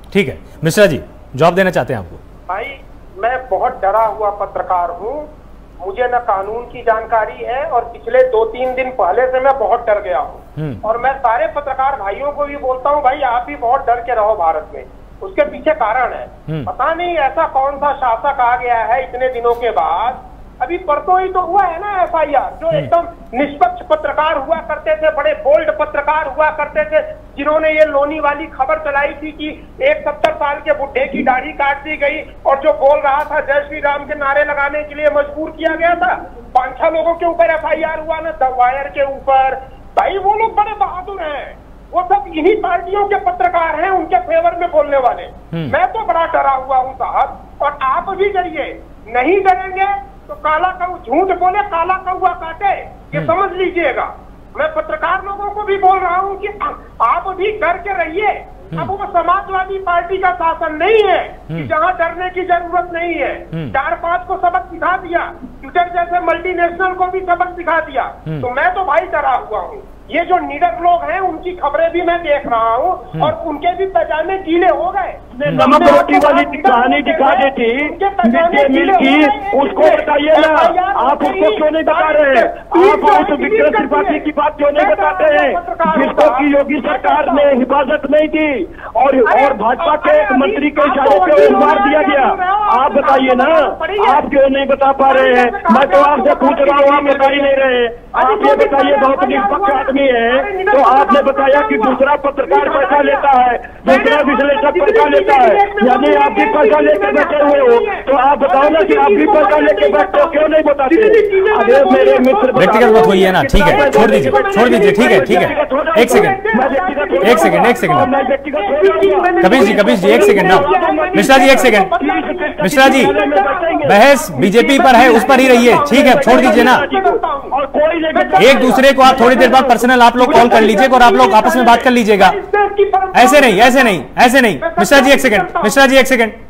ठीक है मिश्रा जी, जवाब देना चाहते हैं आपको। भाई मैं बहुत डरा हुआ पत्रकार हूँ, मुझे न कानून की जानकारी है और पिछले 2-3 दिन पहले से मैं बहुत डर गया हूँ। और मैं सारे पत्रकार भाइयों को भी बोलता हूँ, भाई आप भी बहुत डर के रहो भारत में। उसके पीछे कारण है, पता नहीं ऐसा कौन सा शासक आ गया है इतने दिनों के बाद। अभी परसों ही तो हुआ है ना FIR, जो एकदम निष्पक्ष पत्रकार हुआ करते थे, बड़े बोल्ड पत्रकार हुआ करते थे, जिन्होंने ये लोनी वाली खबर चलाई थी कि एक 70 साल के बुढ़े की दाढ़ी काट दी गई और जो बोल रहा था जय श्री राम के नारे लगाने के लिए मजबूर किया गया था। 5-6 लोगों के ऊपर FIR हुआ ना, द वायर के ऊपर। भाई वो लोग बड़े बहादुर हैं, वो सब इन्हीं पार्टियों के पत्रकार हैं, उनके फेवर में बोलने वाले। मैं तो बड़ा डरा हुआ हूँ साहब, और आप भी डरिए। नहीं डरेंगे तो काला कौवा झूठ बोले काला कौवा काटे, ये समझ लीजिएगा। मैं पत्रकार लोगों को भी बोल रहा हूँ कि आप भी डर के रहिए। अब वो समाजवादी पार्टी का शासन नहीं है कि जहाँ डरने की जरूरत नहीं है। 4-5 को सबक सिखा दिया, ट्विटर जैसे मल्टीनेशनल को भी सबक सिखा दिया। तो मैं तो भाई डरा हुआ हूँ। ये जो निडर लोग हैं उनकी खबरें भी मैं देख रहा हूँ और उनके भी पैजामे गीले हो गए। नमक रोटी वाली कहानी दिखा देती मिड डे मील की, उसको बताइए ना, आप उसको क्यों नहीं बता रहे? आप उस विक्रम त्रिपाठी की बात क्यों नहीं बताते हैं, जिसको की योगी सरकार ने हिफाजत नहीं दी और भाजपा के एक मंत्री के इशारे पे मार दिया गया? आप बताइए ना, आप क्यों नहीं बता पा रहे हैं? मैं तो आपसे पूछ रहा हूँ, आप बता ही नहीं रहे। आप ये बताइए, बहुत निष्पक्ष आदमी है, तो आपने बताया कि दूसरा पत्रकार पैसा लेता है, दूसरा विश्लेषक पैसा लेता है, यानी आप भी पैसा लेकर बैठे हुए हो। तो आप बताओ ना कि आप भी पैसा लेके बैठे हो, क्यों नहीं बताते? अरे मेरे मित्र, व्यक्तिगत मत होइए ना, ठीक है, छोड़ दीजिए, ठीक है, एक सेकंड, कबीर जी, एक सेकंड ना, मिश्रा जी, एक सेकंड, मिश्रा जी, बहस बीजेपी पर है, उस पर ही रहिए, ठीक है, छोड़ दीजिए ना। एक दूसरे को आप थोड़ी देर बाद पर्सनल आप लोग कॉल कर लीजिएगा और आप लोग आपस में बात कर लीजिएगा। ऐसे नहीं, मिश्रा जी एक सेकंड,